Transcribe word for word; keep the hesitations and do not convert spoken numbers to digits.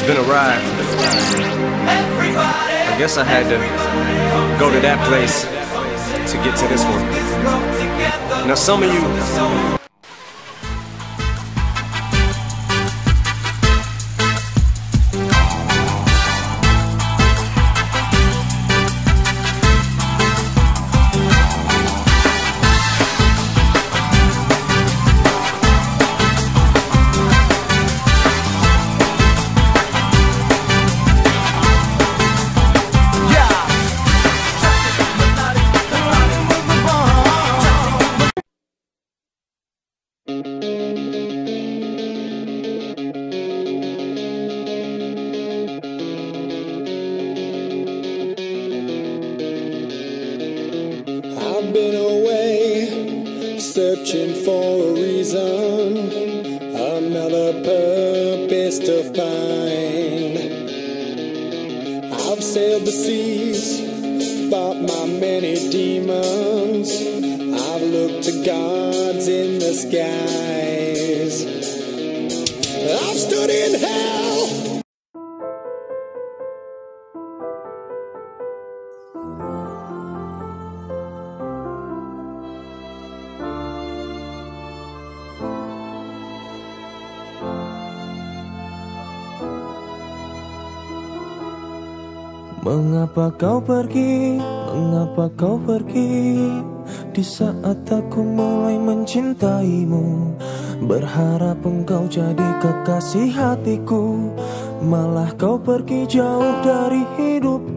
It's been a ride. I guess I had to go to that place to get to this one. Now some of you I've been away, searching for a reason, another purpose to find. I've sailed the seas, fought my many demons. I've looked to gods in the skies. I've stood in hell. Mengapa kau pergi, mengapa kau pergi di saat aku mulai mencintaimu, berharap engkau jadi kekasih hatiku, malah kau pergi jauh dari hidup